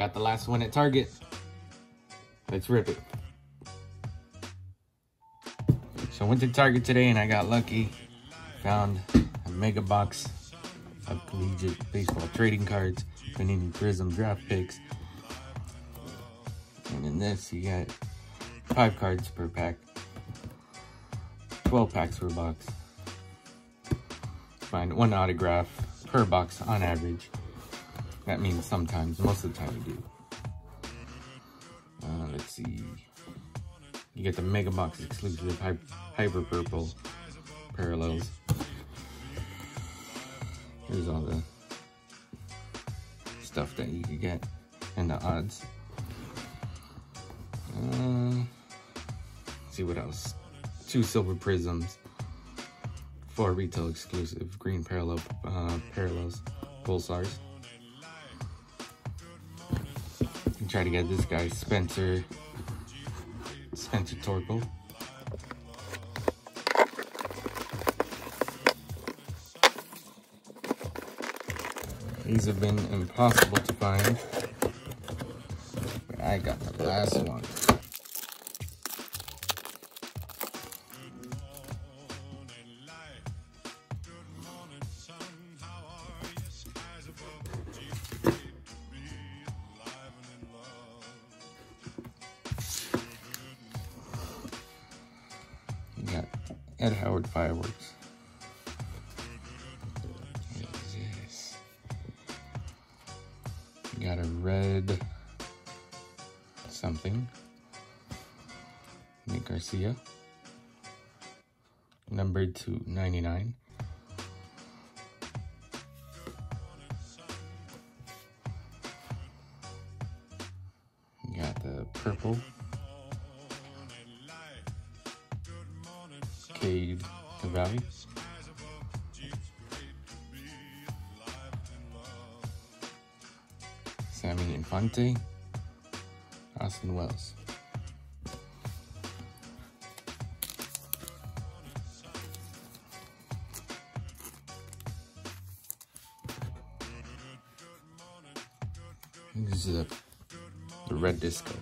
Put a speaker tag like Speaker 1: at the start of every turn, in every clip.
Speaker 1: got the last one at Target. Let's rip it. So I went to Target today and I got lucky. Found a mega box of collegiate baseball trading cards, Panini Prism draft picks. And in this, you get 5 cards per pack, 12 packs per box. Find 1 autograph per box on average. That means sometimes, most of the time you do. Let's see. You get the Mega Box exclusive Hyper Purple parallels. Here's all the stuff that you could get and the odds. Let's see what else. 2 silver prisms, 4 retail exclusive green parallels, pulsars. And try to get this guy, Spencer Torkel. These have been impossible to find, but I got the last one. You got Ed Howard fireworks. Got a red something. Nick Garcia. Numbered to 99. Got the purple. Cade Cavalli. Sammy Infante, Austin Wells. This is the red disco.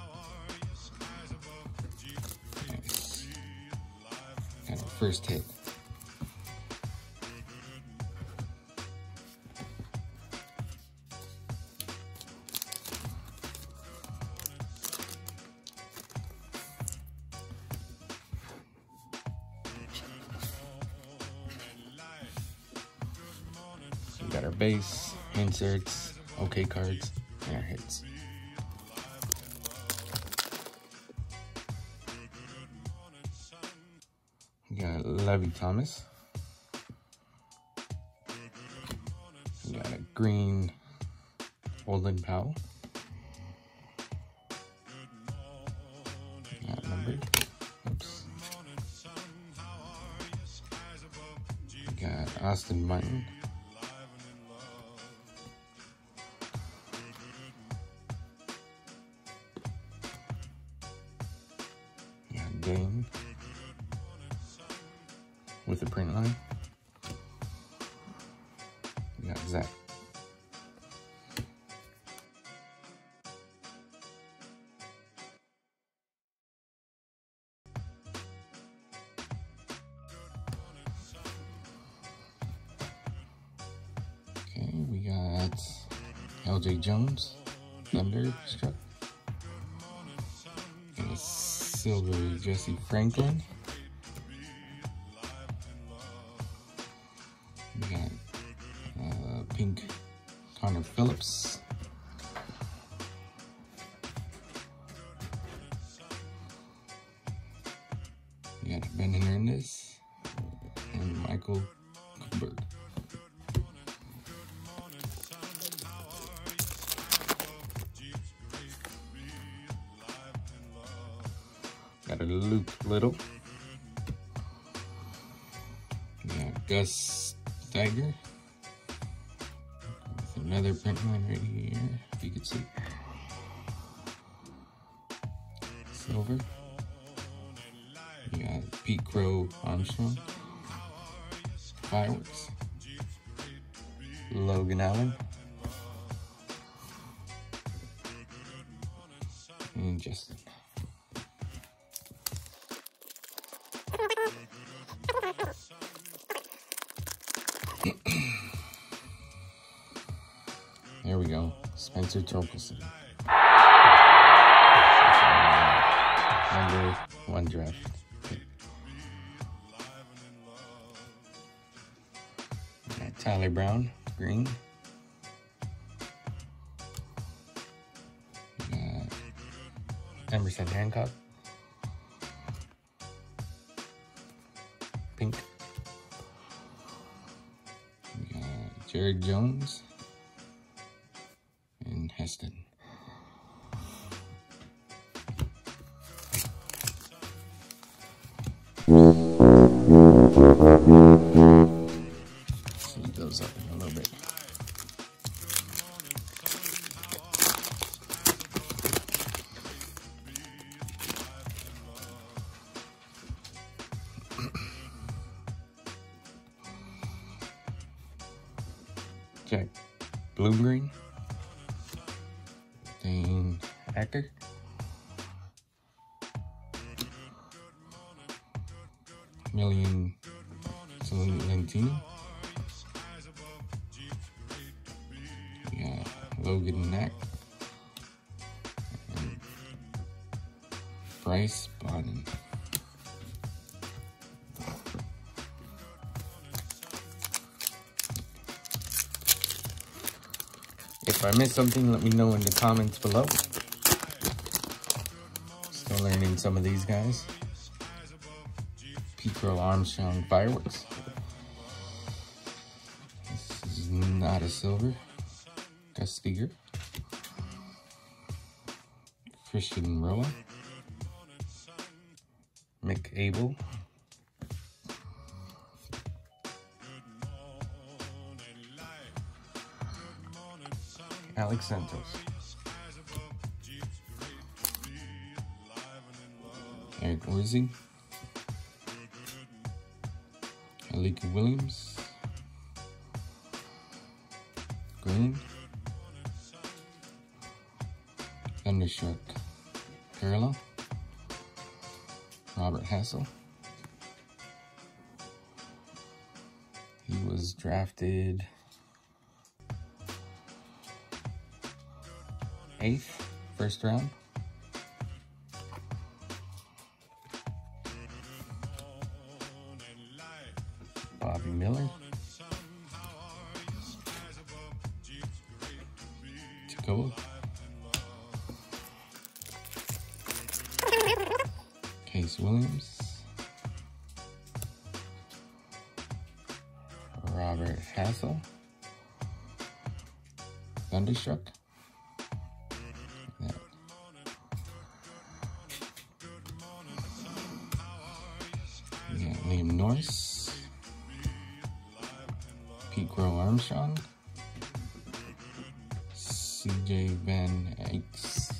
Speaker 1: Nice. Kind of first hit. We got our base, inserts, OK cards, and our hits. We got Levy Thomas. We got a green Olin Powell. Not numbered. Oops. We got Austin Martin. Dane with the print line. We got Zach. Okay, we got LJ Jones, Thunderstruck. Silver Jesse Franklin. We got pink Connor Phillips. We got Ben Hernandez and Michael Kuberg. Got a Luke Little. Got Gus Steiger. With another print line right here, if you can see. Silver. We got Pete Crow Armstrong. Fireworks. Logan Allen. and Justin. There we go. Spencer Torkelson. Number 1 draft pick. Got Tyler Brown, green. Emerson Hancock, pink. We got Jared Jones and Heston. Speed those up in a little bit. Jack Bloomgreen, Dane Acker, Million Celentino, we got Logan Knack, and Bryce Bonnin. If I missed something, let me know in the comments below. Still learning some of these guys. Pete Crow Armstrong Fireworks. This is not a silver. Gus Steger. Christian Roa. Mick Abel. Alex Santos. Eric Orsey. Alika Williams. Green. Thunderstruck Parallel. Robert Hassel. He was drafted 8th, first round. Bobby Miller. Takoa. Case Williams. Robert Hassel. Thunderstruck. Liam Norris, Pete Crow Armstrong, CJ Van Eyks,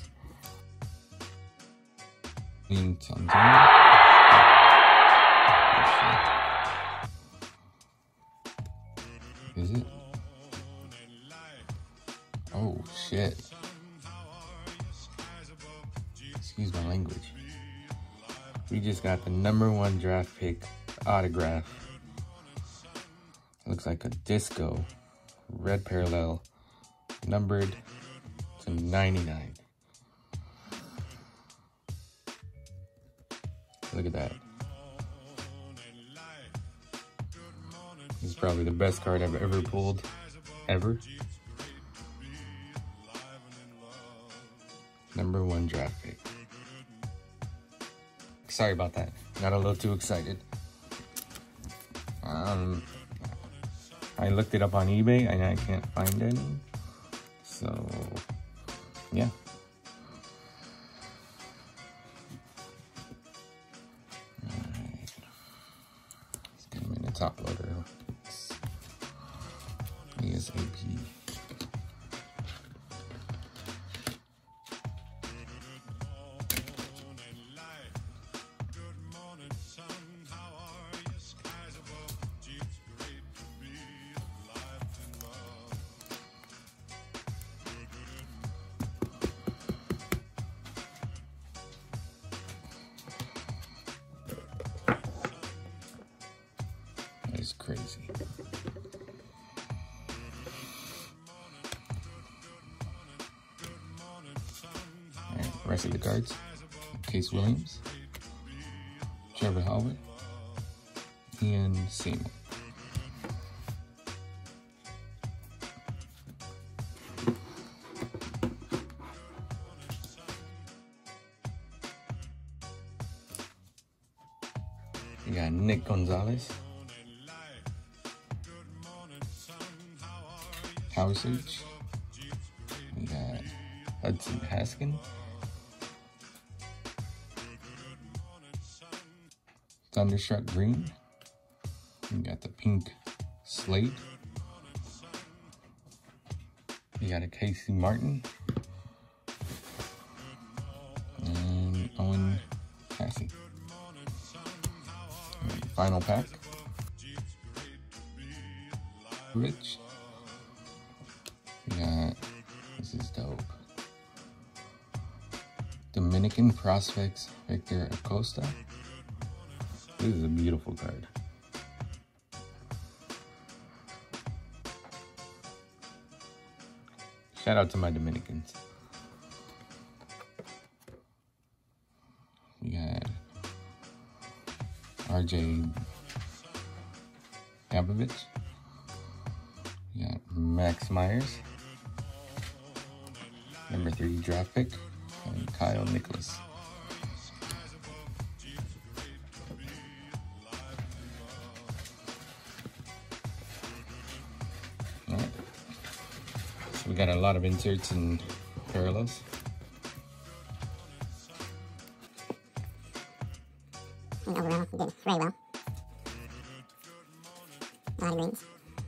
Speaker 1: Liam Tontano. Is it? Oh shit. Excuse my language. We just got the #1 draft pick autograph. Looks like a disco. Red parallel. Numbered to 99. Look at that. This is probably the best card I've ever pulled. Ever. #1 draft pick. Sorry about that. Got a little too excited. I looked it up on eBay and I can't find any. So, yeah. Alright. Let's get him in the top loader. ASAP. Rest of the cards: Case Williams, Trevor Howard, Ian Seymour. We got Nick Gonzalez, Power Surge. We got Hudson Haskin, Thunderstruck Green. We got the Pink Slate. We got a Casey Martin and Owen Cassie. Final pack. Rich. We got, this is dope, Dominican Prospects, Victor Acosta. This is a beautiful card. Shout out to my Dominicans. We got RJ Gabovich. We got Max Myers, number 3 draft pick, and Kyle Nicholas. All right. So we got a lot of inserts and parallels.
Speaker 2: Overall, we did very well. A lot of greens.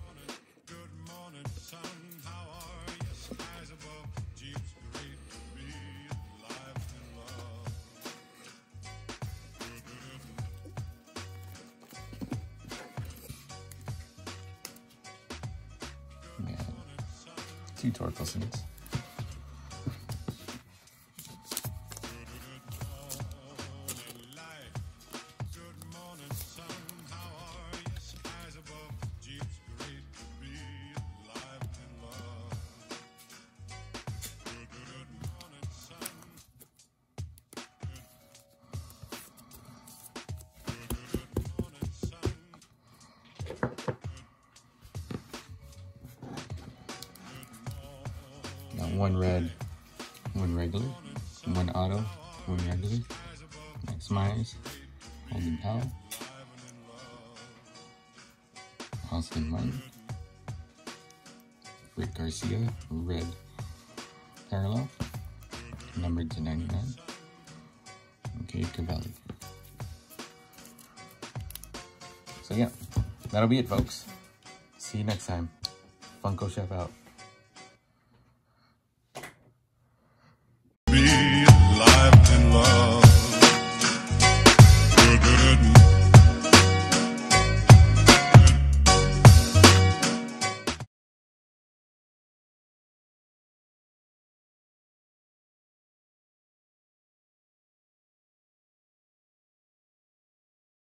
Speaker 1: Yeah. 2 Torkelsons. Got 1 red, 1 regular, 1 auto, 1 regular. Max Myers, Holden Powell, Austin Martin, Rick Garcia, red parallel, numbered to 99, and Gabe Cavalli. So yeah, that'll be it, folks. See you next time. Funko Chef out.